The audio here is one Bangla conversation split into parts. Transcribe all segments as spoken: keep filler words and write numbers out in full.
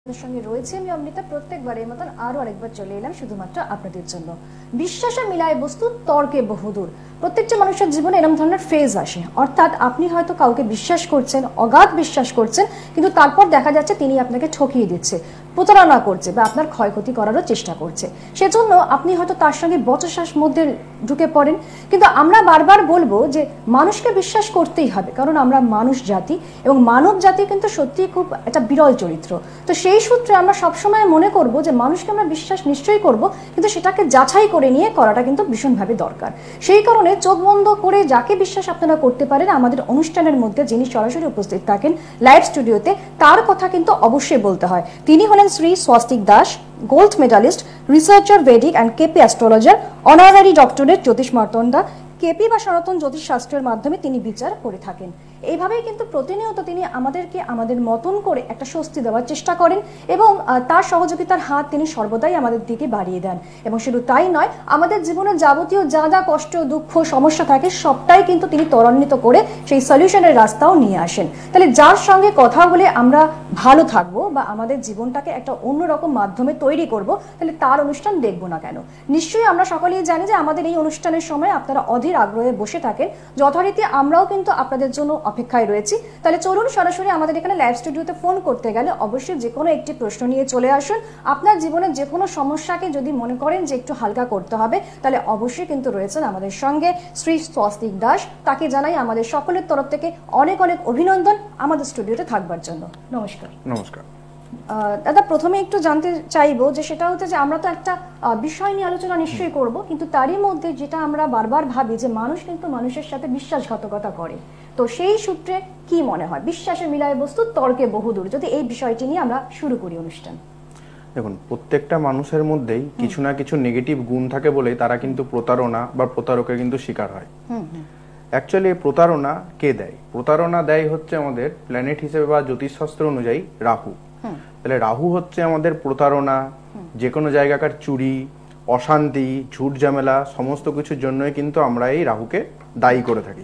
সঙ্গে রয়েছে আমি অমৃতা প্রত্যেকবারের মতন আরো আরেকবার চলে এলাম শুধুমাত্র আপনাদের জন্য। বিশ্বাসে মিলায় বস্তু তর্কে বহুদূর। প্রত্যেকটা মানুষের জীবনে এরকম ধরনের ফেজ আসে, অর্থাৎ আপনি হয়তো কাউকে বিশ্বাস করছেন, অগাধ বিশ্বাস করছেন, কিন্তু তারপর দেখা যাচ্ছে তিনি আপনাকে ঠকিয়ে দিচ্ছে, প্রতারণা করছে বা আপনার ক্ষয়ক্ষতি করারও চেষ্টা করছে। সেজন্য আপনি হয়তো তার সঙ্গে বচসার মধ্যে ঢুকে পড়েন। কিন্তু আমরা বারবার বলবো যে মানুষকে বিশ্বাস করতেই হবে, কারণ আমরা মানুষ জাতি এবং মানব জাতি কিন্তু সত্যিই খুব একটা বিরল চরিত্র। তো সেই সূত্রে আমরা সবসময় মনে করব যে মানুষকে আমরা বিশ্বাস নিশ্চয়ই করব, কিন্তু সেটাকে যাচাই করে নিয়ে করাটা কিন্তু ভীষণভাবে দরকার। সেই কারণে চোখ বন্ধ করে যাকে বিশ্বাস আপনারা করতে পারেন, আমাদের অনুষ্ঠানের মধ্যে যিনি সরাসরি উপস্থিত থাকেন লাইভ স্টুডিওতে, তার কথা কিন্তু অবশ্যই বলতে হয়। তিনি হলেন Shri Swastik Das, gold medalist, researcher Vedic and KP astrologer, honorary doctorate Jyotish Martanda. KP বা সনাতন জ্যোতিষ শাস্ত্রের মাধ্যমে তিনি বিচার করে থাকেন। এইভাবেই কিন্তু প্রতিনিয়ত তিনি আমাদেরকে আমাদের মতন করে একটা স্বস্তি দেওয়ার চেষ্টা করেন এবং তার সহযোগিতার হাত তিনি সর্বদাই আমাদের দিকে বাড়িয়ে দেন। এবং শুধু তাই নয়, আমাদের জীবনের যাবতীয় যা যা কষ্ট, দুঃখ, সমস্যা থাকে সবটাই কিন্তু তিনি ত্বরান্বিত করে সেই সলিউশনের রাস্তাও নিয়ে আসেন। তাহলে যার সঙ্গে কথা বলে আমরা ভালো থাকবো বা আমাদের জীবনটাকে একটা অন্যরকম মাধ্যমে তৈরি করব, তাহলে তার অনুষ্ঠান দেখবো না কেন? নিশ্চয়ই আমরা সকলেই জানি যে আমাদের এই অনুষ্ঠানের সময় আপনারা অধীর আগ্রহে বসে থাকেন, যথারীতি আমরাও কিন্তু আপনাদের জন্য অপেক্ষায় রয়েছি। তাহলে চলুন সরাসরি আমাদের এখানে লাইভ স্টুডিওতে ফোন করতে গেলে অবশ্যই যে কোনো একটি প্রশ্ন নিয়ে চলে আসুন। আপনার জীবনের যে কোনো সমস্যাকে যদি মনে করেন যে একটু হালকা করতে হবে, তাহলে অবশ্যই কিন্তু রয়েছেন আমাদের সঙ্গে শ্রী স্বস্তিক দাস। তাকে জানাই আমাদের সকলের তরফ থেকে অনেক অনেক অভিনন্দন আমাদের স্টুডিওতে থাকবার জন্য। নমস্কার। নমস্কার দাদা, প্রথমে একটু জানতে চাইবো যে সেটা হচ্ছে যে আমরা তো একটা বিষয় নিয়ে আলোচনা নিশ্চয়ই করব, কিন্তু তারই মধ্যে যেটা আমরা বারবার ভাবি যে মানুষ কিন্তু মানুষের সাথে বিশ্বাসঘাতকতা করে। তো সেই সূত্রে কি মনে হয় বিশ্বাসে মিলায় বস্তু তর্কে বহুদূর, যদি এই বিষয়টি নিয়ে আমরা শুরু করি অনুষ্ঠান। দেখুন, প্রত্যেকটা মানুষের মধ্যেই কিছু না কিছু নেগেটিভ গুণ থাকে বলেই তারা কিন্তু প্রতারণা বা প্রতারকের কিন্তু শিকার হয়। অ্যাকচুয়ালি প্রতারণা কে দেয়? প্রতারণা দেয় হচ্ছে আমাদের প্ল্যানেট হিসেবে বা জ্যোতিষশাস্ত্র অনুযায়ী রাহু। তাহলে রাহু হচ্ছে আমাদের প্রতারণা, যে কোনো জায়গাকার চুরি, অশান্তি, ঝুট ঝামেলা সমস্ত কিছুর জন্যই কিন্তু আমরা এই রাহুকে দায়ী করে থাকি।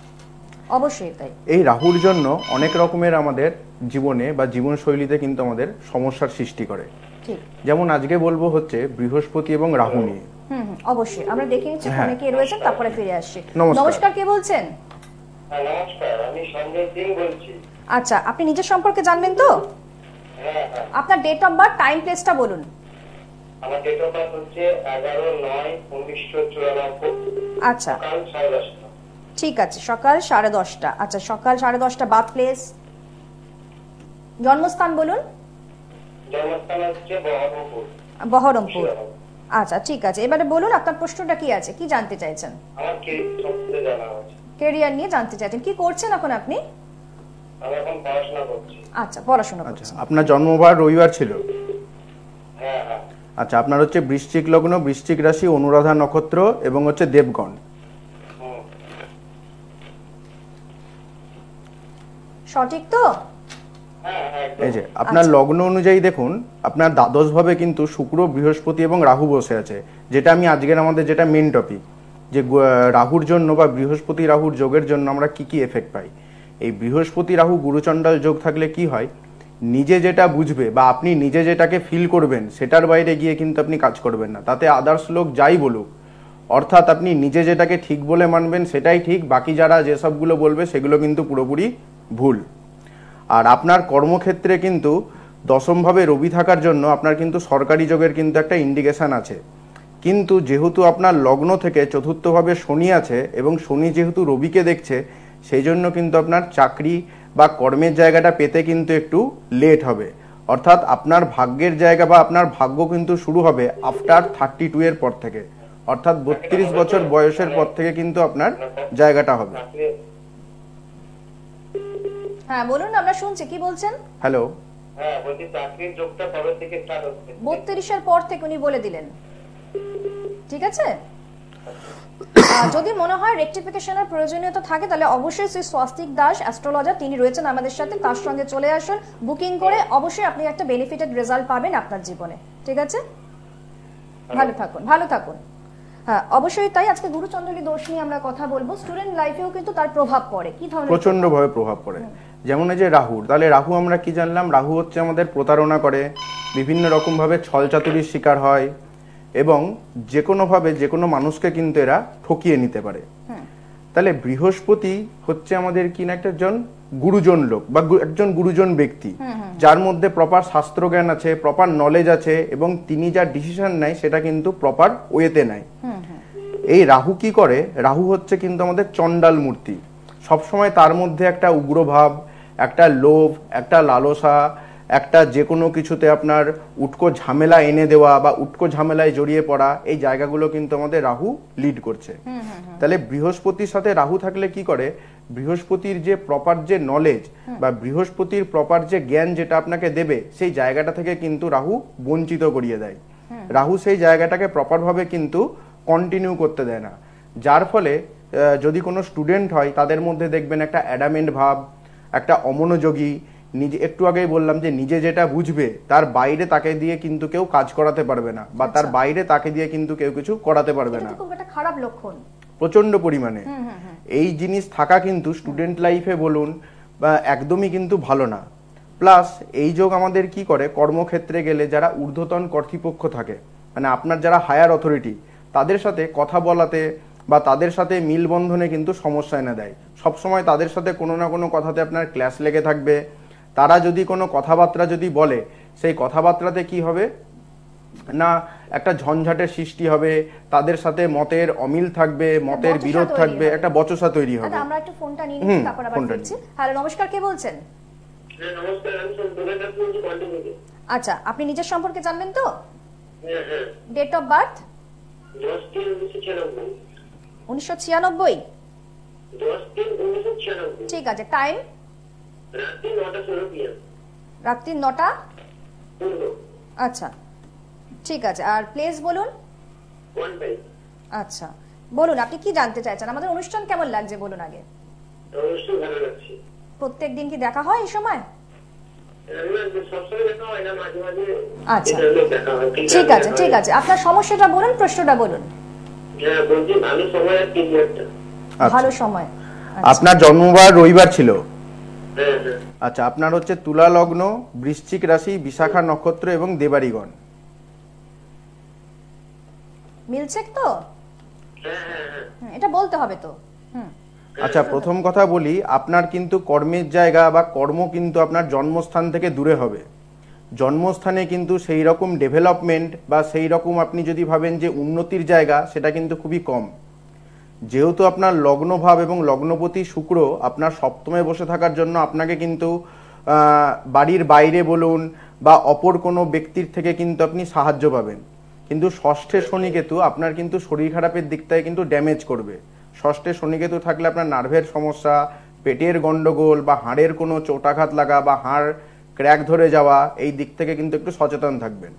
অবশ্যই তাই। এই রাহুর জন্য অনেক রকমের আমাদের জীবনে বা জীবনশৈলীতে কিন্তু আমাদের সমস্যার সৃষ্টি করে। যেমন আজকে বলবো হচ্ছে বৃহস্পতি এবং রাহু নিয়ে। হুম হুম অবশ্যই আমরা দেখে নিচ্ছি ফোনে কে রয়েছেন, তারপরে ফিরে আসছি। নমস্কার, কে বলছেন? হ্যাঁ নমস্কার, আমি সঞ্জয় সিং বলছি। আচ্ছা, আপনি নিজের সম্পর্কে জানবেন তো? হ্যাঁ হ্যাঁ। আপনার ডেট অফ বার্থ, টাইম, প্লেসটা বলুন। আমার ডেট অফ বার্থ হচ্ছে এগারো নয় উনিশশো চুরানব্বই। আচ্ছা, সকাল সাড়ে দশটা। ঠিক আছে, সকাল সাড়ে দশটা। আচ্ছা, সকাল সাড়ে দশটা। বার্থ প্লেস, জন্মস্থান বলুন। জন্মস্থান হচ্ছে বহরমপুর। বহরমপুর, আচ্ছা ঠিক আছে। এবারে বলুন আপনার প্রশ্নটা কি আছে, কি জানতে চাইছেন? আমার কেরিয়ার সম্বন্ধে জানা আছে। ক্যারিয়ার নিয়ে জানতে চাইছেন, কি করছেন এখন আপনি? আমি এখন পড়াশোনা করছি। আচ্ছা, পড়াশোনা করছেন। আপনার জন্মবার রবিবার ছিল? হ্যাঁ হ্যাঁ। আচ্ছা, আপনার হচ্ছে বৃশ্চিক লগ্ন, বৃশ্চিক রাশি, অনুরাধা নক্ষত্র এবং হচ্ছে দেবগণ। সঠিক তো? এই যে আপনার লগ্ন অনুযায়ী দেখুন, আপনার দ্বাদশ ভাবে কিন্তু শুক্র, বৃহস্পতি এবং রাহু বসে আছে, যেটা আমি আজকের আমাদের যেটা মেন টপিক, যে রাহুর জন্য বা বৃহস্পতি রাহুর যোগের জন্য আমরা কি কি এফেক্ট পাই। এই বৃহস্পতি রাহু গুরুচণ্ডাল যোগ থাকলে কি হয়, নিজে যেটা বুঝবে বা আপনি নিজে যেটাকে ফিল করবেন সেটার বাইরে গিয়ে কিন্তু আপনি কাজ করবেন না, তাতে আদার্স লোক যাই বলুক। অর্থাৎ আপনি নিজে যেটাকে ঠিক বলে মানবেন সেটাই ঠিক, বাকি যারা যেসবগুলো বলবে সেগুলো কিন্তু পুরোপুরি ভুল। আর আপনার কর্মক্ষেত্রে কিন্তু দশমভাবে রবি থাকার জন্য আপনার কিন্তু সরকারি যোগের কিন্তু একটা ইন্ডিকেশন আছে, কিন্তু যেহেতু আপনার লগ্ন থেকে চতুর্থভাবে শনি আছে এবং শনি যেহেতু রবিকে দেখছে, সেই জন্য কিন্তু আপনার চাকরি বা কর্মের জায়গাটা পেতে কিন্তু একটু লেট হবে। অর্থাৎ আপনার ভাগ্যের জায়গা বা আপনার ভাগ্য কিন্তু শুরু হবে আফটার থার্টি টু এর পর থেকে, অর্থাৎ বত্রিশ বছর বয়সের পর থেকে কিন্তু আপনার জায়গাটা হবে। হ্যাঁ বলুন, আমরা শুনছি, কি বলছেন? হ্যালো। হ্যাঁ বলছি, চাকরির যোগটা কবে থেকে স্টার্ট হচ্ছে? বত্রিশ এর পর থেকে উনি বলে দিলেন। ঠিক আছে, যদি মনে হয় রেকটিফিকেশনের প্রয়োজনীয়তা থাকে তাহলে অবশ্যই শ্রী স্বস্তিক দাস অ্যাস্ট্রোলজার তিনি রয়েছেন আমাদের সাথে, তার সঙ্গে চলে আসুন, বুকিং করে অবশ্যই আপনি একটা বেনিফিটেড রেজাল্ট পাবেন আপনার জীবনে। ঠিক আছে, ভালো থাকুন, ভালো থাকুন। হ্যাঁ অবশ্যই তাই। আজকে গুরুচন্দ্রী দোষ নিয়ে আমরা কথা বলবো। স্টুডেন্ট লাইফেও কিন্তু তার প্রভাব পড়ে, কি ধরনের? প্রচন্ড ভাবে প্রভাব পড়ে। যেমন এই যে রাহুর, তাহলে রাহু আমরা কি জানলাম, রাহু হচ্ছে আমাদের প্রতারণা করে, বিভিন্ন রকমভাবে ছলচাতুরির শিকার হয় এবং যে কোনোভাবে যে কোনো মানুষকে কিন্তু এরা ঠকিয়ে নিতে পারে। তাহলে বৃহস্পতি হচ্ছে আমাদের কি না একজন গুরুজন লোক বা একজন গুরুজন ব্যক্তি, যার মধ্যে প্রপার শাস্ত্র জ্ঞান আছে, প্রপার নলেজ আছে এবং তিনি যা ডিসিশন নেয় সেটা কিন্তু প্রপার ওয়েতে নেয়। এই রাহু কি করে, রাহু হচ্ছে কিন্তু আমাদের চণ্ডাল মূর্তি, সবসময় তার মধ্যে একটা উগ্রভাব, একটা লোভ, একটা লালসা, একটা যে কোনো কিছুতে আপনার উটকো ঝামেলা এনে দেওয়া বা উটকো ঝামেলায় জড়িয়ে পড়া, এই জায়গাগুলো কিন্তু আমাদের রাহু লিড করছে। তাহলে বৃহস্পতির সাথে রাহু থাকলে কি করে, বৃহস্পতির যে প্রপার যে নলেজ বা বৃহস্পতির প্রপার যে জ্ঞান যেটা আপনাকে দেবে, সেই জায়গাটা থেকে কিন্তু রাহু বঞ্চিত করিয়ে দেয়। রাহু সেই জায়গাটাকে প্রপার ভাবে কিন্তু কন্টিনিউ করতে দেয় না, যার ফলে যদি কোনো স্টুডেন্ট হয় তাদের মধ্যে দেখবেন একটা অ্যাডামেন্ট ভাব, একটা অমনোযোগী, নিজে একটু আগেই বললাম যে নিজে যেটা বুঝবে তার বাইরে তাকে দিয়ে কিন্তু কেউ কাজ করাতে পারবে না, বা তার বাইরে তাকে দিয়ে কিন্তু কেউ কিছু করাতে পারবে না, খারাপ লক্ষণ প্রচন্ড পরিমাণে। এই জিনিস থাকা কিন্তু স্টুডেন্ট লাইফে বলুন বা একদমই কিন্তু ভালো না। প্লাস এই যোগ আমাদের কি করে, কর্মক্ষেত্রে গেলে যারা ঊর্ধ্বতন কর্তৃপক্ষ থাকে, মানে আপনার যারা হায়ার অথরিটি, তাদের সাথে কথা বলাতে বা তাদের সাথে মিলবন্ধনে কিন্তু সমস্যা এনে দেয়। সবসময় তাদের সাথে কোনো না কোনো কথাতে আপনার ক্ল্যাশ লেগে থাকবে। তারা যদি কোনো কথাবার্তা যদি বলে, সেই কথাবার্তাতে কি হবে না একটা ঝঞ্ঝাটের সৃষ্টি হবে, তাদের সাথে মতের অমিল থাকবে, মতের বিরোধ থাকবে, একটা বচসা তৈরি হবে। আমরা একটু ফোনটা নিয়ে নিচ্ছি, তারপর আবার ফিরছি। হ্যালো, নমস্কার, কে বলছেন? হ্যাঁ নমস্কার, আমি সুন্দরবন বলছি কন্টি থেকে। আচ্ছা, আপনি নিজের সম্পর্কে জানবেন তো? হ্যাঁ হ্যাঁ। Date of birth? দশ তিন উনিশশো ছিয়ানব্বই। উনিশশো ছিয়ানব্বই? দশ তিন উনিশশো ছিয়ানব্বই। ঠিক আছে, টাইম? রাত্রি নটা ষোলো পিএম। রাত্রি নটা? পূর্ব। আচ্ছা, ঠিক আছে। আর প্লেস বলুন? কোয়ান্টাই। আচ্ছা, বলুন আপনি কি জানতে চাইছেন? আমাদের অনুষ্ঠান কেমন লাগছে বলুন আগে। অবশ্যই ভালো লাগছে। প্রত্যেক দিন কি দেখা হয় এই সময়? সবসময় দেখা হয় না, মাঝে মাঝে। আচ্ছা, দেখা হয়। ঠিক আছে ঠিক আছে, আপনার সমস্যাটা বলুন, প্রশ্নটা বলুন। হ্যাঁ বলছি, ভালো সময় আর তিন একটা। ভালো সময়। আপনার জন্মবার রবিবার ছিল? হ্যাঁ হ্যাঁ। আচ্ছা, আপনার হচ্ছে তুলা লগ্ন, বৃশ্চিক রাশি, বিশাখা নক্ষত্র এবং দেবাড়িগণ। মিলছে তো? হ্যাঁ হ্যাঁ হ্যাঁ। এটা বলতে হবে তো। হুম। আচ্ছা, প্রথম কথা বলি, আপনার কিন্তু কর্মের জায়গা বা কর্ম কিন্তু আপনার জন্মস্থান থেকে দূরে হবে। জন্মস্থানে কিন্তু সেই রকম ডেভেলপমেন্ট বা সেই রকম আপনি যদি ভাবেন যে উন্নতির জায়গা, সেটা কিন্তু খুবই কম। যেহেতু আপনার লগ্নভাব এবং লগ্নপতি শুক্র আপনার সপ্তমে বসে থাকার জন্য আপনাকে কিন্তু বাড়ির বাইরে বলুন বা অপর কোনো ব্যক্তির থেকে কিন্তু আপনি সাহায্য পাবেন। কিন্তু ষষ্ঠে শনিকেতু আপনার কিন্তু শরীর খারাপের দিকটায় কিন্তু ড্যামেজ করবে। ষষ্ঠে শনিকেতু থাকলে আপনার নার্ভের সমস্যা, পেটের গন্ডগোল বা হাড়ের কোনো চোটাঘাত লাগা বা হাড় ক্র্যাক ধরে যাওয়া, এই দিক থেকে কিন্তু একটু সচেতন থাকবেন।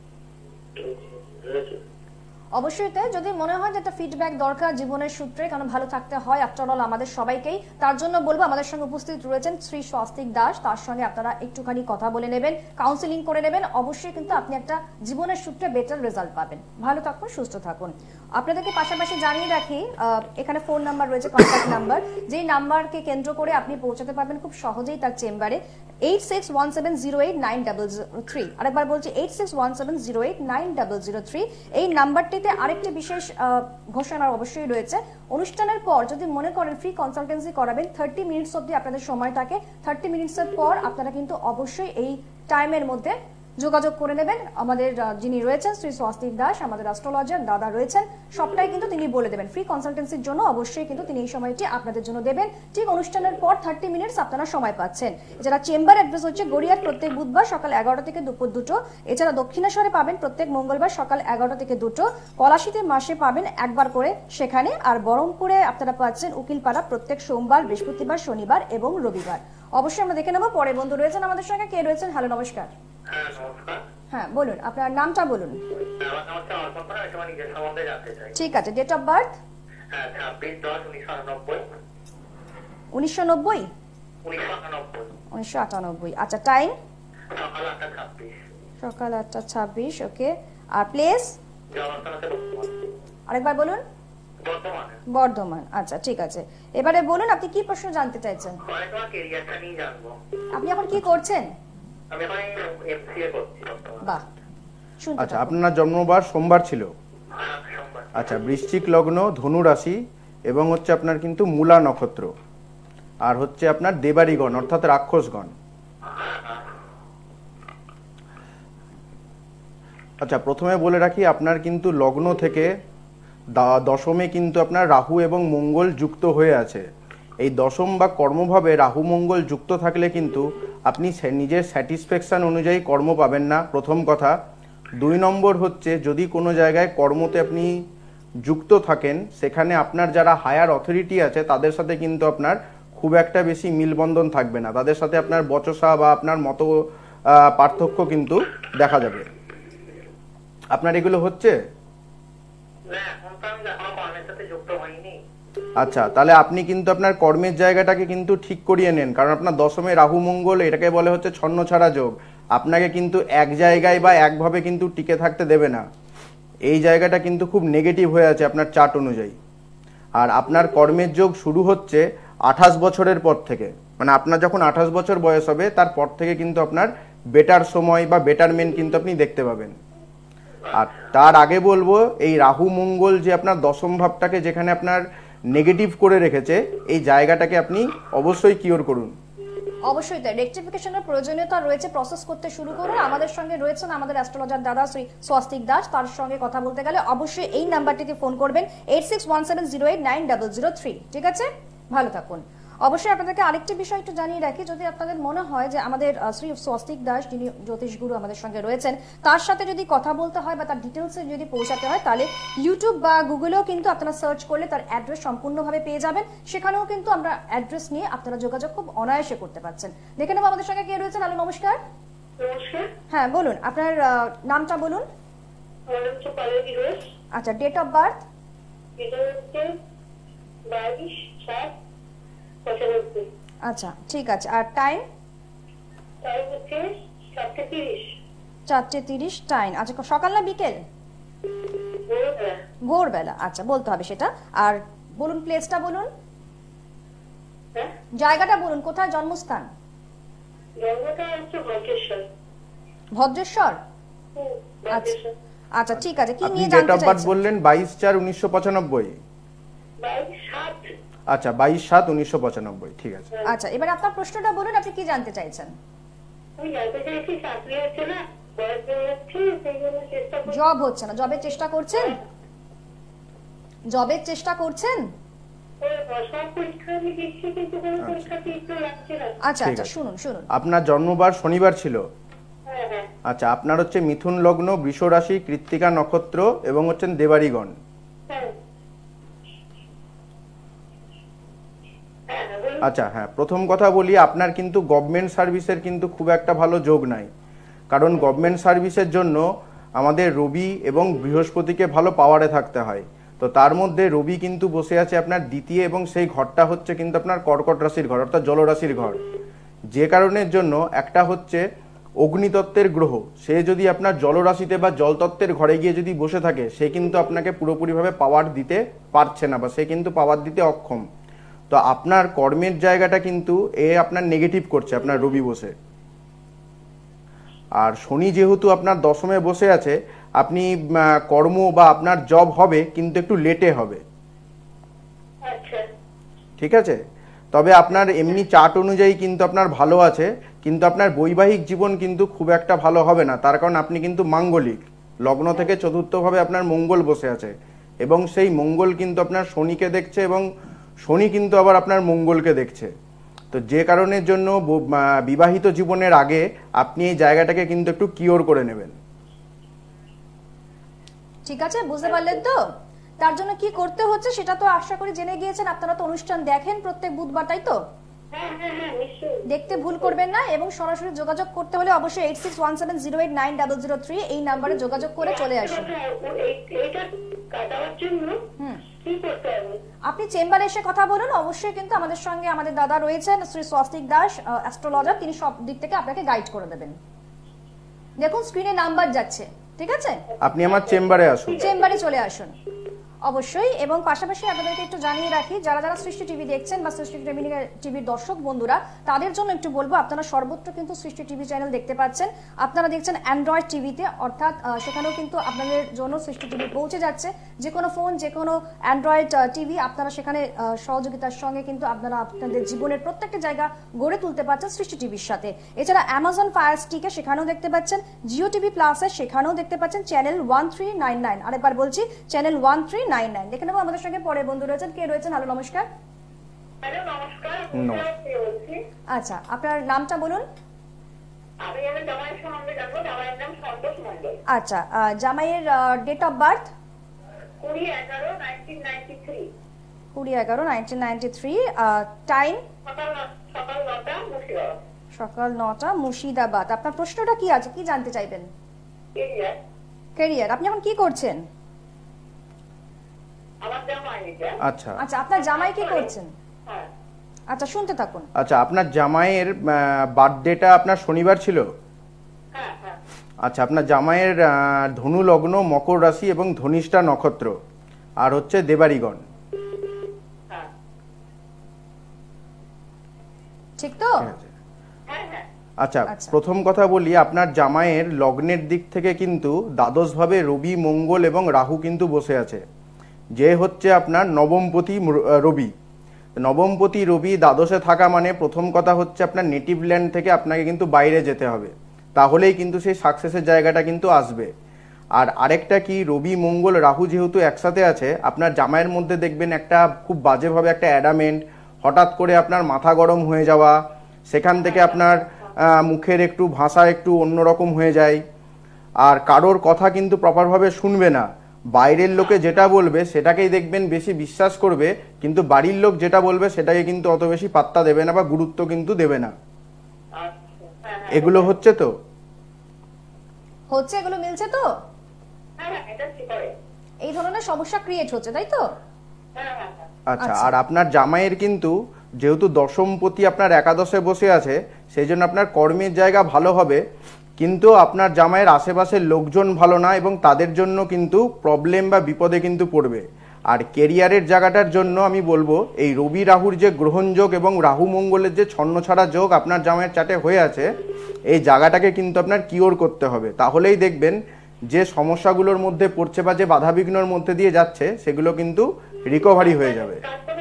অবশ্যই তাই, যদি মনে হয় যে একটা ফিডব্যাক দরকার জীবনের সূত্রে, কারণ ভালো থাকতে হয় আফটার অল আমাদের সবাইকেই, তার জন্য বলবো আমাদের সঙ্গে উপস্থিত রয়েছেন শ্রী স্বস্তিক দাস, তার সঙ্গে আপনারা একটুখানি কথা বলে নেবেন, কাউন্সিলিং করে নেবেন, অবশ্যই কিন্তু আপনি একটা জীবনের সূত্রে বেটার রেজাল্ট পাবেন। ভালো থাকুন, সুস্থ থাকুন। আপনাদেরকে পাশাপাশি জানিয়ে রাখি, এখানে ফোন নাম্বার রয়েছে, কন্ট্যাক্ট নাম্বার, যেই নাম্বারকে কেন্দ্র করে আপনি পৌঁছাতে পারবেন খুব সহজেই তার চেম্বারে। Eight six one seven zero eight nine double zero three, আরেকবার বলছি eight six one seven zero eight nine double zero three. এই নাম্বারটিতে আরেকটি বিশেষ ঘোষণা অবশ্যই রয়েছে, অনুষ্ঠানের পর যদি মনে করেন ফ্রি কনসালটেন্সি করাবেন, থার্টি মিনিটস অব্দি আপনাদের সময় থাকে, থার্টি মিনিটসের পর আপনারা কিন্তু অবশ্যই এই টাইমের মধ্যে যোগাযোগ করে নেবেন। আমাদের যিনি রয়েছেন শ্রী স্বস্তিক দাস, আমাদের অ্যাস্ট্রোলজার দাদা রয়েছেন, সবটাই কিন্তু তিনি বলে দেবেন। ফ্রি কনসালটেন্সির জন্য অবশ্যই কিন্তু তিনি এই সময়টি আপনাদের জন্য দেবেন। ঠিক অনুষ্ঠানের পর থার্টি মিনিটস আপনারা সময় পাচ্ছেন। এছাড়া চেম্বার অ্যাড্রেস হচ্ছে গড়িয়ার, প্রত্যেক বুধবার সকাল এগারোটা থেকে দুপুর দুটো। এছাড়া দক্ষিণেশ্বরে পাবেন প্রত্যেক মঙ্গলবার সকাল এগারোটা থেকে দুটো। পলাশীতে মাসে পাবেন একবার করে সেখানে। আর বহরমপুরে আপনারা পাচ্ছেন উকিলপাড়া প্রত্যেক সোমবার, বৃহস্পতিবার, শনিবার এবং রবিবার। অবশ্যই আমরা দেখে নেবো পরে বন্ধু রয়েছেন আমাদের সঙ্গে, কে রয়েছেন? হ্যালো, নমস্কার। হ্যাঁ নমস্কার। হ্যাঁ বলুন, আপনার নামটা বলুন। আমার নামটা অর্পণ, আমি তোমার নিজের সম্বন্ধে জানতে চাই। ঠিক আছে, ডেট অফ বার্থ? হ্যাঁ ছাব্বিশ দশ উনিশশো আটানব্বই। উনিশশো নব্বই? উনিশশো আটানব্বই। উনিশশো আটানব্বই। আচ্ছা, টাইম? সকাল আটটা ছাব্বিশ। সকাল আটটা ছাব্বিশ, ওকে। আর প্লেস? জগন্নাথ বর্তমান। আরেকবার বলুন। বর্তমানে বর্ধমান। আচ্ছা ঠিক আছে, এবারে বলুন আপনি কি প্রশ্ন জানতে চাইছেন? আমি তোমার ক্যারিয়ারটা নিয়ে জানবো। আপনি এখন কি করছেন? আমি এখন এমসিএ করছি বর্তমানে। বাহ, শুনতে আচ্ছা, থাকুন। আপনার জন্মবার সোমবার ছিল। হ্যাঁ, সোমবার। আচ্ছা, বৃশ্চিক লগ্ন, ধনু রাশি এবং হচ্ছে আপনার কিন্তু মূলা নক্ষত্র, আর হচ্ছে আপনার দেবারিগণ অর্থাৎ রাক্ষসগণ। আচ্ছা, প্রথমে বলে রাখি আপনার কিন্তু লগ্ন থেকে দা- দশমে কিন্তু আপনার রাহু এবং মঙ্গল যুক্ত হয়ে আছে। এই দশম বা কর্মভাবে রাহু মঙ্গল যুক্ত থাকলে কিন্তু আপনি সে- নিজের স্যাটিসফ্যাকশন অনুযায়ী কর্ম পাবেন না, প্রথম কথা। দুই নম্বর হচ্ছে যদি কোনো জায়গায় কর্মতে আপনি যুক্ত থাকেন, সেখানে আপনার যারা হায়ার অথরিটি আছে তাদের সাথে কিন্তু আপনার খুব একটা বেশি মিলবন্ধন থাকবে না, তাদের সাথে আপনার বচসা বা আপনার মত আহ, পার্থক্য কিন্তু দেখা যাবে। আপনার এগুলো হচ্ছে? না, এখন তো আমি এখনো কর্মের সাথে যুক্ত হইনি। আচ্ছা, তাহলে আপনি কিন্তু আপনার কর্মের জায়গাটাকে কিন্তু ঠিক করিয়ে নেন, কারণ আপনার দশমে রাহু মঙ্গল, এটাকে বলে হচ্ছে ছন্ন ছাড়া যোগ। আপনাকে কিন্তু এক জায়গায় বা একভাবে কিন্তু টিকে থাকতে দেবে না। এই জায়গাটা কিন্তু খুব নেগেটিভ হয়ে আছে আপনার চার্ট অনুযায়ী। আর আপনার কর্মের যোগ শুরু হচ্ছে আঠাশ বছরের পর থেকে, মানে আপনার যখন আঠাশ বছর বয়স হবে তারপর থেকে কিন্তু আপনার বেটার সময় বা বেটারমেন্ট কিন্তু আপনি দেখতে পাবেন। আর তার আগে বলবো, এই রাহু মঙ্গল যে আপনার দশম ভাবটাকে যেখানে আপনার নেগেটিভ করে রেখেছে, এই জায়গাটাকে আপনি অবশ্যই কিওর করুন। অবশ্যই তাই, রেকটিফিকেশনের প্রয়োজনীয়তা রয়েছে, প্রসেস করতে শুরু করুন। আমাদের সঙ্গে রয়েছেন আমাদের অ্যাস্ট্রোলজার দাদা শ্রী স্বস্তিক দাস, তার সঙ্গে কথা বলতে গেলে অবশ্যই এই নাম্বারটিতে ফোন করবেন eight six one seven zero eight nine double zero three. ঠিক আছে, ভালো থাকুন। অবশ্যই আপনাদেরকে আরেকটি বিষয় একটু জানিয়ে রাখি, যদি আপনাদের মনে হয় যে আমাদের আহ, শ্রী স্বস্তিক দাস যিনি জ্যোতিষ গুরু আমাদের সঙ্গে রয়েছেন, তার সাথে যদি কথা বলতে হয় বা তার ডিটেলসে যদি পৌঁছাতে হয়, তাহলে ইউটিউব বা গুগলেও কিন্তু আপনারা সার্চ করলে তার অ্যাড্রেস সম্পূর্ণভাবে পেয়ে যাবেন। সেখানেও কিন্তু আমরা অ্যাড্রেস নিয়ে আপনারা যোগাযোগ খুব অনায়াসে করতে পারছেন। দেখে নেব আমাদের সঙ্গে কে রয়েছেন। হ্যালো, নমস্কার। নমস্কার, হ্যাঁ বলুন, আপনার আহ, নামটা বলুন। আমার নাম হচ্ছে পার্বতী ঘোষ। আচ্ছা, ডেট অফ বার্থ? এটা হচ্ছে বাইশ সাত পঁচানব্বই। আচ্ছা ঠিক আছে, আর টাইম? টাইম হচ্ছে সাতটা তিরিশ। চারটে তিরিশ টাইম। আচ্ছা, সকাল না বিকেল? ভোরবেলা। ভোরবেলা। আচ্ছা, বলতে হবে সেটা। আর বলুন প্লেসটা বলুন, হ্যাঁ, জায়গাটা বলুন, কোথায় জন্মস্থান? জন্মটা হচ্ছে ভদ্রেশ্বর। ভদ্রেশ্বর? হুম, আচ্ছা ভদ্রেশ্বর। আচ্ছা ঠিক আছে, কি আপনি নিয়ে ডেট জানতে অফ বার্থ চাইছেন? বললেন বাইশ চার উনিশশো পঁচানব্বই। বাইশ সাত। আচ্ছা, বাইশ সাত উনিশশো পঁচানব্বই, ঠিক আছে। আচ্ছা, এবার আপনার প্রশ্নটা বলুন, আপনি কি জানতে চাইছেন? আমি জানতে চাইছি চাকরি হচ্ছে না, বয়স হয়ে যাচ্ছে, সেই জন্য চেষ্টা করছি। জব হচ্ছে না, জবের চেষ্টা করছেন? জবের চেষ্টা করছেন? ওই সব পরীক্ষা আমি দিচ্ছি, কিন্তু কোনো পরীক্ষাতে একটু লাগছে না। আচ্ছা ঠিক আচ্ছা, আছে। শুনুন শুনুন। আপনার জন্মবার শনিবার ছিল। হ্যাঁ হ্যাঁ আচ্ছা, আপনার হচ্ছে মিথুন লগ্ন, বৃষ রাশি, কৃত্তিকা নক্ষত্র এবং হচ্ছেন দেবারিগণ। হ্যাঁ হ্যাঁ হ্যাঁ, বলুন। আচ্ছা, হ্যাঁ, প্রথম কথা বলি, আপনার কিন্তু গভর্নমেন্ট সার্ভিসের কিন্তু খুব একটা ভালো যোগ নাই, কারণ গভর্নমেন্ট সার্ভিসের জন্য আমাদের রবি এবং বৃহস্পতিকে ভালো পাওয়ারে থাকতে হয়। তো তার মধ্যে রবি কিন্তু বসে আছে আপনার দ্বিতীয়, এবং সেই ঘরটা হচ্ছে কিন্তু আপনার কর্কট রাশির ঘর অর্থাৎ জলরাশির ঘর। যে কারণের জন্য একটা হচ্ছে অগ্নিতত্ত্বের গ্রহ, সে যদি আপনার জলরাশিতে বা জলতত্ত্বের ঘরে গিয়ে যদি বসে থাকে, সে কিন্তু আপনাকে পুরোপুরিভাবে পাওয়ার দিতে পারছে না, বা সে কিন্তু পাওয়ার দিতে অক্ষম। তো আপনার কর্মের জায়গাটা কিন্তু এ আপনার নেগেটিভ করছে আপনার রবি বসে। আর শনি যেহেতু আপনার দশমে বসে আছে, আপনি আহ, কর্ম বা আপনার জব হবে কিন্তু একটু লেটে হবে, আচ্ছা ঠিক আছে। তবে আপনার এমনি চার্ট অনুযায়ী কিন্তু আপনার ভালো আছে, কিন্তু আপনার বৈবাহিক জীবন কিন্তু খুব একটা ভালো হবে না, তার কারণ আপনি কিন্তু মাঙ্গলিক লগ্ন থেকে চতুর্থভাবে আপনার মঙ্গল বসে আছে, এবং সেই মঙ্গল কিন্তু আপনার শনিকে দেখছে, এবং শনি কিন্তু আবার আপনার মঙ্গলকে দেখছে। তো যে কারণের জন্য ব- আহ, বিবাহিত জীবনের আগে আপনি এই জায়গাটাকে কিন্তু একটু কিওর করে নেবেন। ঠিক আছে, বুঝতে পারলেন তো? তার জন্য কি করতে হচ্ছে সেটা তো আশা করি জেনে গিয়েছেন। আপনারা তো অনুষ্ঠান দেখেন প্রত্যেক বুধবার, তাই তো? হ্যাঁ হ্যাঁ হ্যাঁ নিশ্চয়ই। দেখতে ভুল করবেন না, এবং সরাসরি যোগাযোগ করতে হলে অবশ্যই eight six one seven zero eight nine double zero three এই নাম্বারে যোগাযোগ করে চলে আসুন। এইটা কাটাবার জন্য হুম, কি করতে হবে? আপনি চেম্বারে এসে কথা বলুন। অবশ্যই কিন্তু আমাদের সঙ্গে আমাদের দাদা রয়েছেন শ্রী স্বস্তিক দাস অ্যাস্ট্রোলজার, তিনি সব দিক থেকে আপনাকে গাইড করে দেবেন। দেখুন স্ক্রিনে নাম্বার যাচ্ছে, ঠিক আছে? আপনি আমার চেম্বারে আসুন। চেম্বারে চলে আসুন। অবশ্যই, এবং পাশাপাশি আপনাদেরকে একটু জানিয়ে রাখি যারা যারা সৃষ্টি টিভি দেখছেন বা সৃষ্টি টিভির দর্শক বন্ধুরা, তাদের জন্য একটু বলবো, আপনারা সর্বত্র কিন্তু সৃষ্টি টিভি চ্যানেল দেখতে পাচ্ছেন। আপনারা দেখছেন অ্যান্ড্রয়েড টিভিতে, অর্থাৎ সেখানেও কিন্তু আপনাদের জন্য সৃষ্টি টিভি পৌঁছে যাচ্ছে। যে কোনো ফোন, যে কোনো অ্যান্ড্রয়েড টিভি আপনারা সেখানে সহযোগিতার সঙ্গে কিন্তু আপনারা আপনাদের জীবনের প্রত্যেকটা জায়গা গড়ে তুলতে পারছেন সৃষ্টি টিভির সাথে। এছাড়া অ্যামাজন ফায়ার স্টিকে সেখানেও দেখতে পাচ্ছেন, জিও টিভি প্লাসে সেখানেও দেখতে পাচ্ছেন channel one three nine nine. আরেকবার বলছি, channel one three nine nine. দেখে নেবো আমাদের সঙ্গে পরে বন্ধু রয়েছেন। কে রয়েছেন? হ্যালো, নমস্কার। হ্যালো, নমস্কার। আচ্ছা, আপনার নামটা বলুন। আমি আমার জামাইয়ের সম্বন্ধে জানবো। জামাইয়ের নাম সন্তোষ মণ্ডল। আচ্ছা, জামাইয়ের ডেট অফ বার্থ? কুড়ি এগারো নাইনটিন নাইনটি থ্রি। কুড়ি এগারো নাইনটিন নাইনটি থ্রি। টাইম? সকাল সকাল নটা, মুর্শিদাবাদ। সকাল নটা, মুর্শিদাবাদ। আপনার প্রশ্নটা কি আছে, কি জানতে চাইবেন? কেরিয়ার। ক্যারিয়ার। আপনি এখন কি করছেন? আমার জামাই এটা। আচ্ছা আচ্ছা, আপনার জামাই কি করছেন? হ্যাঁ। আচ্ছা, শুনতে থাকুন। আচ্ছা, আপনার জামাইয়ের বার্থডেটা আপনার শনিবার ছিল? হ্যাঁ হ্যাঁ। আচ্ছা, আপনার জামাইয়ের আহ, ধনু লগ্ন, মকর রাশি এবং ধনিষ্ঠা নক্ষত্র, আর হচ্ছে দেবারিগণ। হ্যাঁ। ঠিক তো? ঠিক আছে। হ্যাঁ হ্যাঁ। আচ্ছা, আচ্ছা। প্রথম কথা বলি, আপনার জামাইয়ের লগ্নের দিক থেকে কিন্তু দ্বাদশ ভাবে রবি, মঙ্গল এবং রাহু কিন্তু বসে আছে, যে হচ্ছে আপনার নবমপতি রবি। নবমপতি রবি দ্বাদশে থাকা মানে প্রথম কথা হচ্ছে আপনার নেটিভ ল্যান্ড থেকে আপনাকে কিন্তু বাইরে যেতে হবে, তাহলেই কিন্তু সেই সাকসেসের জায়গাটা কিন্তু আসবে। আর আরেকটা কি, রবি, মঙ্গল, রাহু যেহেতু একসাথে আছে, আপনার জামাইয়ের মধ্যে দেখবেন একটা খুব বাজেভাবে একটা অ্যাডামেন্ট, হঠাৎ করে আপনার মাথা গরম হয়ে যাওয়া, সেখান থেকে আপনার মুখের একটু ভাষা একটু অন্যরকম হয়ে যায়, আর কারোর কথা কিন্তু প্রপারভাবে শুনবে না। বাইরের লোকে যেটা বলবে সেটাকেই দেখবেন বেশি বিশ্বাস করবে, কিন্তু বাড়ির লোক যেটা বলবে সেটাকে কিন্তু অত বেশি পাত্তা দেবে না বা গুরুত্ব কিন্তু দেবে না। এগুলো হচ্ছে তো হচ্ছে এগুলো মিলছে তো? হ্যাঁ হ্যাঁ, এটা ঠিক করে। এই ধরনের সমস্যা ক্রিয়েট হচ্ছে, তাই তো? হ্যাঁ হ্যাঁ হ্যাঁ। আচ্ছা, আচ্ছা। আর আপনার জামাইয়ের কিন্তু যেহেতু দশমপতি আপনার একাদশে বসে আছে, সেই জন্য আপনার কর্মের জায়গা ভালো হবে, কিন্তু আপনার জামাইয়ের আশেপাশের লোকজন ভালো না এবং তাদের জন্য কিন্তু প্রবলেম বা বিপদে কিন্তু পড়বে। আর কেরিয়ারের জায়গাটার জন্য আমি বলবো, এই রবি রাহুর যে গ্রহণযোগ এবং রাহু মঙ্গলের যে ছন্নছাড়া যোগ আপনার জামাইয়ের চাটে হয়ে আছে, এই জায়গাটাকে কিন্তু আপনার কিওর করতে হবে। তাহলেই দেখবেন যে সমস্যাগুলোর মধ্যে পড়ছে বা যে বাধাবিঘ্নর মধ্যে দিয়ে যাচ্ছে সেগুলো কিন্তু রিকভারি হয়ে যাবে।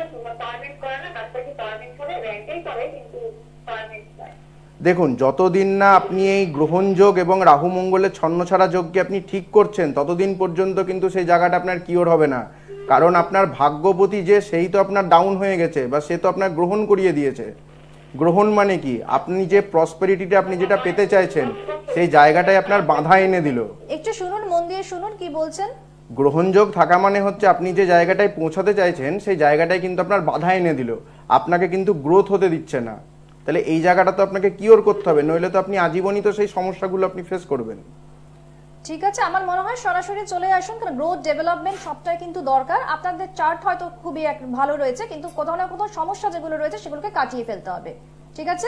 দেখুন, যতদিন না আপনি এই গ্রহণযোগ এবং রাহু মঙ্গলের ছন্নছাড়া যোগকে আপনি ঠিক করছেন, ততদিন পর্যন্ত কিন্তু সেই জায়গাটা আপনার কিওর হবে না। কারণ আপনার ভাগ্যপতি যে, সেই তো আপনার ডাউন হয়ে গেছে বা সে তো আপনার গ্রহণ করিয়ে দিয়েছে। গ্রহণ মানে কি, আপনি যে প্রসপেরিটিটা আপনি যেটা পেতে চাইছেন সেই জায়গাটায় আপনার বাধা এনে দিল। একটু শুনুন, মন দিয়ে শুনুন কি বলছেন। গ্রহণযোগ থাকা মানে হচ্ছে আপনি যে জায়গাটায় পৌঁছাতে চাইছেন সেই জায়গাটায় কিন্তু আপনার বাধা এনে দিল, আপনাকে কিন্তু গ্রোথ হতে দিচ্ছে না। তাহলে এই জায়গাটা তো আপনাকে কিওর করতে হবে, নইলে তো আপনি আজীবনই তো সেই সমস্যাগুলো আপনি ফেস করবেন। ঠিক আছে, আমার মনে হয় সরাসরি চলে আসুন, কারণ গ্রোথ, ডেভেলপমেন্ট সবটাই কিন্তু দরকার। আপনাদের চার্ট হয়তো খুবই ভালো রয়েছে, কিন্তু কোথাও না কোথাও সমস্যা যেগুলো রয়েছে সেগুলোকে কাটিয়ে ফেলতে হবে। ঠিক আছে,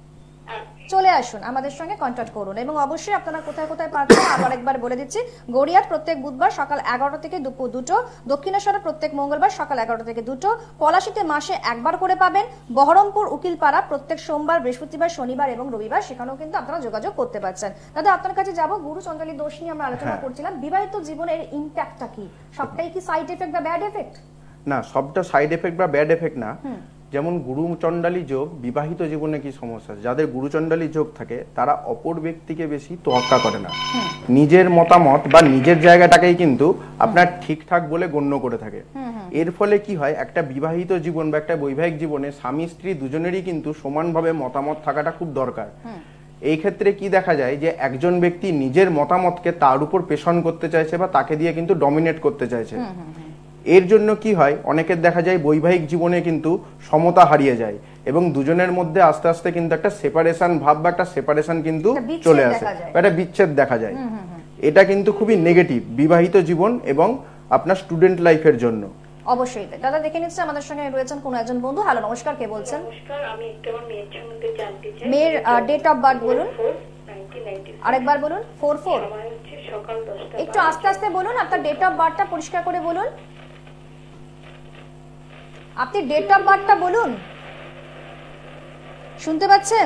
চলে আসুন, আমাদের সঙ্গে কন্ট্যাক্ট করুন। এবং অবশ্যই আপনারা কোথায় কোথায় পাচ্ছেন আবার একবার বলে দিচ্ছি। গড়িয়ার প্রত্যেক বুধবার সকাল এগারোটা থেকে দুপুর দুটো, দক্ষিণেশ্বরে প্রত্যেক মঙ্গলবার সকাল এগারোটা থেকে দুটো, পলাশীতে মাসে একবার করে পাবেন, বহরমপুর উকিলপাড়া প্রত্যেক সোমবার, বৃহস্পতিবার, শনিবার এবং রবিবার, সেখানেও কিন্তু আপনারা যোগাযোগ করতে পারছেন। দাদা, আপনার কাছে যাব, গুরু চন্দ্রালী দোষ নিয়ে আমরা আলোচনা করছিলাম। বিবাহিত জীবনের ইম্প্যাক্টটা কি? সবটাই কি সাইড এফেক্ট বা ব্যাড এফেক্ট? না, সবটা সাইড এফেক্ট বা ব্যাড এফেক্ট না। যেমন গুরুচণ্ডালী যোগ, বিবাহিত জীবনে কি সমস্যা, যাদের গুরুচণ্ডালী যোগ থাকে তারা অপর ব্যক্তিকে বেশি তোয়াক্কা করে না, নিজের মতামত বা নিজের জায়গাটাকেই কিন্তু আপনার ঠিকঠাক বলে গণ্য করে থাকে। এর ফলে কি হয়, একটা বিবাহিত জীবন বা একটা বৈবাহিক জীবনে স্বামী স্ত্রী দুজনেরই কিন্তু সমানভাবে মতামত থাকাটা খুব দরকার। এই ক্ষেত্রে কি দেখা যায় যে একজন ব্যক্তি নিজের মতামতকে তার উপর পেশন করতে চাইছে বা তাকে দিয়ে কিন্তু ডমিনেট করতে চাইছে। এর জন্য কি হয়, অনেকের দেখা যায় বৈবাহিক জীবনে কিন্তু সমতা হারিয়ে যায় এবং দুজনের মধ্যে আস্তে আস্তে কিন্তু একটা সেপারেশন ভাব বা একটা সেপারেশন কিন্তু চলে আসে, একটা বিচ্ছেদ দেখা যায়। এটা কিন্তু খুবই নেগেটিভ বিবাহিত জীবন এবং আপনার স্টুডেন্ট লাইফের জন্য। অবশ্যই। দাদা, দেখে নিচ্ছে আমাদের সঙ্গে রয়েছেন কোন একজন বন্ধু। হ্যালো, নমস্কার, কে বলছেন? নমস্কার, আমি একটু আমার মেয়ের সম্বন্ধে জানতে চাই। মেয়ের ডেট অফ বার্থ বলুন, আরেকবার বলুন। Four four. সকাল দশটা। একটু আস্তে আস্তে বলুন, আপনার ডেট অফ বার্থটা পরিষ্কার করে বলুন। আপনি ডেট অফ বার্থটা বলুন, শুনতে পাচ্ছেন?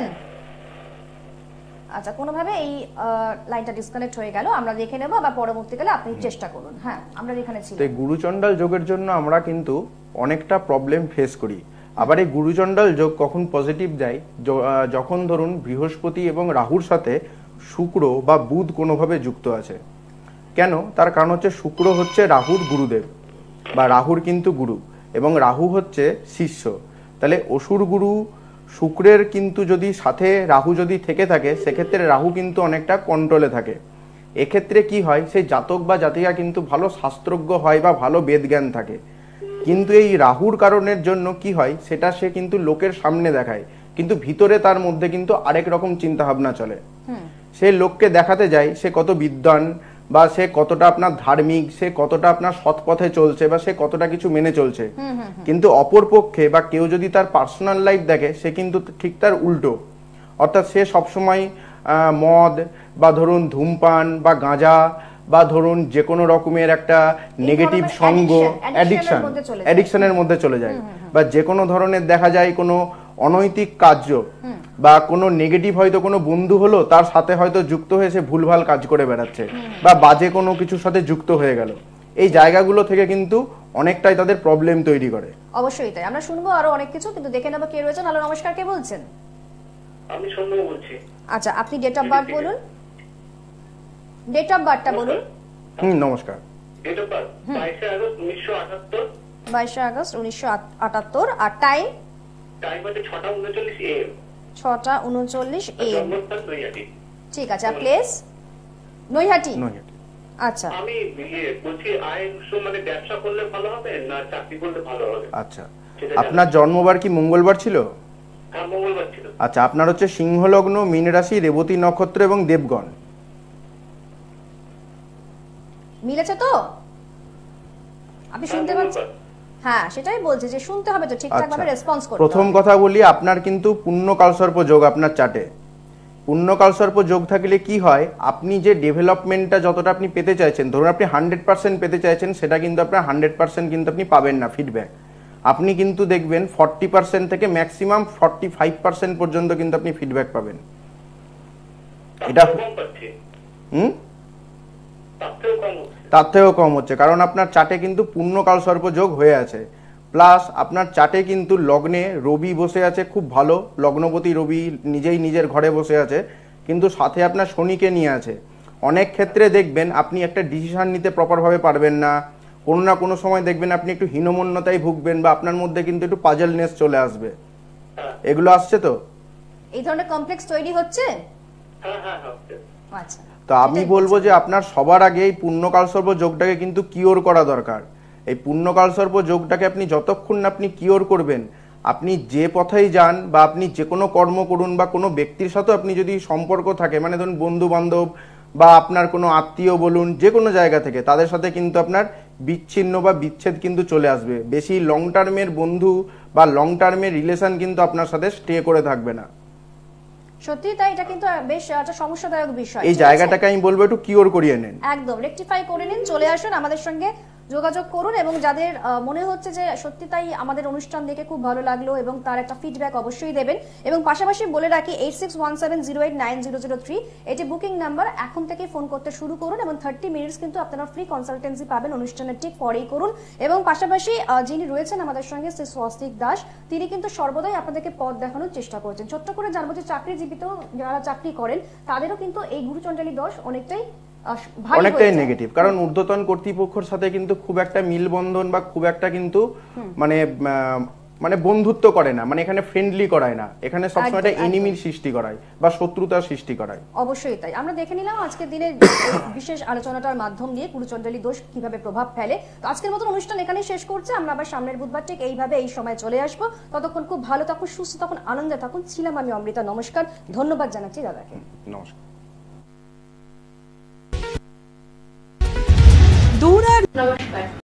আচ্ছা, কোনোভাবে এই লাইনটা ডিসকানেক্ট হয়ে গেল, আমরা দেখে নেব, বা পরবর্তীকালে আপনি চেষ্টা করুন। হ্যাঁ, আমরা এখানে ছিলাম। এই গুরুচণ্ডাল যোগের জন্য আমরা কিন্তু অনেকটা প্রবলেম ফেস করি। আবার এই গুরুচণ্ডাল যোগ কখন পজিটিভ দেয়, যখন ধরুন বৃহস্পতি এবং রাহুর সাথে শুক্র বা বুধ কোনোভাবে যুক্ত আছে। কেন? তার কারণ হচ্ছে শুক্র হচ্ছে রাহুর গুরুদেব, বা রাহুর কিন্তু গুরু, এবং রাহু হচ্ছে শিষ্য। তাহলে অসুর গুরু শুক্রের কিন্তু যদি সাথে রাহু যদি থেকে থাকে, সেক্ষেত্রে রাহু কিন্তু অনেকটা কন্ট্রোলে থাকে। এক্ষেত্রে কি হয়, সেই জাতক বা জাতিকা কিন্তু ভালো শাস্ত্রজ্ঞ হয় বা ভালো বেদজ্ঞান থাকে, কিন্তু এই রাহুর কারণের জন্য কি হয়, সেটা সে কিন্তু লোকের সামনে দেখায়, কিন্তু ভিতরে তার মধ্যে কিন্তু আরেক রকম চিন্তা ভাবনা চলে। সে লোককে দেখাতে যায় সে কত বিদ্বান, বা সে কতটা আপনার ধার্মিক, সে কতটা আপনার সৎ পথে চলছে, বা সে কতটা কিছু মেনে চলছে, কিন্তু অপর পক্ষে বা কেউ যদি তার পার্সোনাল লাইফ দেখে, সে কিন্তু ঠিক তার উল্টো। অর্থাৎ সে সবসময় মদ বা ধরুন ধূমপান বা গাঁজা বা ধরুন যে কোনো রকমের একটা নেগেটিভ সঙ্গ, অ্যাডিকশন অ্যাডিকশনের মধ্যে চলে যায়, বা যে কোনো ধরনের দেখা যায় কোনো অনৈতিক কার্য বা কোনো নেগেটিভ, হয়তো কোনো বন্ধু হলো তার সাথে হয়তো যুক্ত হয়ে সে ভুলভাল কাজ করে বেড়াচ্ছে, বা বাজে কোনো কিছুর সাথে যুক্ত হয়ে গেল। এই জায়গাগুলো থেকে কিন্তু অনেকটাই তাদের প্রবলেম তৈরি করে। অবশ্যই তাই। আমরা শুনবো আরো অনেক কিছু, কিন্তু দেখে নেব কে রয়েছেন। হ্যালো, নমস্কার, কে বলছেন? আমি সন্দেহ বলছি। আচ্ছা, আপনি ডেট অফ বার্থ বলুন, ডেট অফ বার্থটা বলুন। হুম, নমস্কার। ডেট অফ বার্থ বাইশে আগস্ট উনিশশো আটাত্তর। বাইশে আগস্ট উনিশশো আটাত্তর। আর টাইম? টাইম হচ্ছে ছটা উনচল্লিশ এএম। ছটা উনচল্লিশ এএম। জন্মস্থান নৈহাটি। ঠিক আছে। আর প্লেস? নৈহাটি। নৈহাটি। আচ্ছা, আমি বলছি আয় উৎস মানে ব্যবসা করলে ভালো হবে না চাকরি করলে ভালো হবে? আচ্ছা, আপনার জন্মবার কি মঙ্গলবার ছিল? হ্যাঁ, মঙ্গলবার ছিল। আচ্ছা, আপনার হচ্ছে সিংহ লগ্ন, মীন রাশি, রেবতী নক্ষত্র এবং দেবগণ। মিলেছে তো? আপনি শুনতে পাচ্ছেন? হ্যাঁ, সেটাই বলছি যে শুনতে হবে তো, ঠিকঠাক ভাবে রেসপন্স করতে হবে। প্রথম কথা বলি, আপনার কিন্তু পুণ্য কালসর্প যোগ আপনার চার্টে। পুণ্য কালসর্প যোগ থাকলে কি হয়, আপনি যে ডেভেলপমেন্টটা যতটা আপনি পেতে চাইছেন, ধরুন আপনি হান্ড্রেড পার্সেন্ট পেতে চাইছেন, সেটা কিন্তু আপনার হান্ড্রেড পার্সেন্ট কিন্তু আপনি পাবেন না ফিডব্যাক। আপনি কিন্তু দেখবেন ফর্টি পার্সেন্ট থেকে ম্যাক্সিমাম ফর্টি ফাইভ পার্সেন্ট পর্যন্ত কিন্তু আপনি ফিডব্যাক পাবেন। এটা হুম তার থেকেও কম হচ্ছে, কারণ আপনার চার্টে কিন্তু পুণ্য কালসর্প যোগ হয়ে আছে। প্লাস আপনার চার্টে কিন্তু লগ্নে রবি বসে আছে, খুব ভালো লগ্নপতি রবি নিজেই নিজের ঘরে বসে আছে, কিন্তু সাথে আপনার শনিকে নিয়ে আছে। অনেক ক্ষেত্রে দেখবেন আপনি একটা ডিসিশন নিতে প্রপারভাবে পারবেন না, কোনো না কোনো সময় দেখবেন আপনি একটু হীনমন্যতায় ভুগবেন, বা আপনার মধ্যে কিন্তু একটু পাজলনেস চলে আসবে। এগুলো আসছে তো? এই ধরনের কমপ্লেক্স তৈরি হচ্ছে? হ্যাঁ হ্যাঁ হচ্ছে। আচ্ছা, তো আমি বলবো যে আপনার সবার আগে এই পুণ্য কালসর্প যোগটাকে কিন্তু কিওর করা দরকার। এই পুণ্য কালসর্প যোগটাকে আপনি যতক্ষণ না আপনি কিওর করবেন, আপনি যে পথেই যান বা আপনি যে কোনো কর্ম করুন বা কোনো ব্যক্তির সাথে আপনি যদি সম্পর্ক থাকে, মানে ধরুন বন্ধু বান্ধব বা আপনার কোনো আত্মীয় বলুন, যে কোনো জায়গা থেকে তাদের সাথে কিন্তু আপনার বিচ্ছিন্ন বা বিচ্ছেদ কিন্তু চলে আসবে। বেশি লং টার্মের বন্ধু বা লং টার্মের রিলেশন কিন্তু আপনার সাথে স্টে করে থাকবে না। সত্যি তাই, এটা কিন্তু বেশ একটা সমস্যাদায়ক বিষয়। এই জায়গাটাকে আমি বলবো একটু কিওর করিয়ে নেন, একদম রেকটিফাই করে নিন, চলে আসুন আমাদের সঙ্গে যোগাযোগ করুন। এবং যাদের মনে হচ্ছে যে সত্যি তাই আমাদের অনুষ্ঠান দেখে খুব ভালো লাগলো এবং তার একটা ফিডব্যাক অবশ্যই দেবেন। এবং পাশাপাশি বলে রাখি eight six one seven zero eight nine zero zero three এটি বুকিং নাম্বার, এখন থেকে ফোন করতে শুরু করুন এবং থার্টি মিনিটস কিন্তু আপনারা ফ্রি কনসালটেন্সি পাবেন অনুষ্ঠানের ঠিক পরেই করুন। এবং পাশাপাশি যিনি রয়েছেন আমাদের সঙ্গে শ্রী স্বস্তিক দাস, তিনি কিন্তু সর্বদাই আপনাদেরকে পথ দেখানোর চেষ্টা করছেন। ছোট্ট করে জানবো যে চাকরিজীবিত যারা চাকরি করেন তাদেরও কিন্তু এই গুরুচণ্ডালী দোষ অনেকটাই অনেকটাই নেগেটিভ, কারণ ঊর্ধ্বতন কর্তৃপক্ষের সাথে কিন্তু খুব একটা মিলবন্ধন বা খুব একটা কিন্তু মানে মানে বন্ধুত্ব করে না, মানে এখানে ফ্রেন্ডলি করায় না, এখানে সবসময় একটা এনিমির সৃষ্টি করায় বা শত্রুতার সৃষ্টি করায়। অবশ্যই তাই। আমরা দেখে নিলাম আজকের দিনের বিশেষ আলোচনাটার মাধ্যম দিয়ে গুরুচণ্ডালী দোষ কিভাবে প্রভাব ফেলে। তো আজকের মতন অনুষ্ঠান এখানেই শেষ করছে। আমরা আবার সামনের বুধবার ঠিক এইভাবে এই সময় চলে আসবো। ততক্ষণ খুব ভালো থাকুন, সুস্থ থাকুন, আনন্দে থাকুন। ছিলাম আমি অমৃতা। নমস্কার, ধন্যবাদ জানাচ্ছি দাদাকে। নমস্কার। নমস্কার।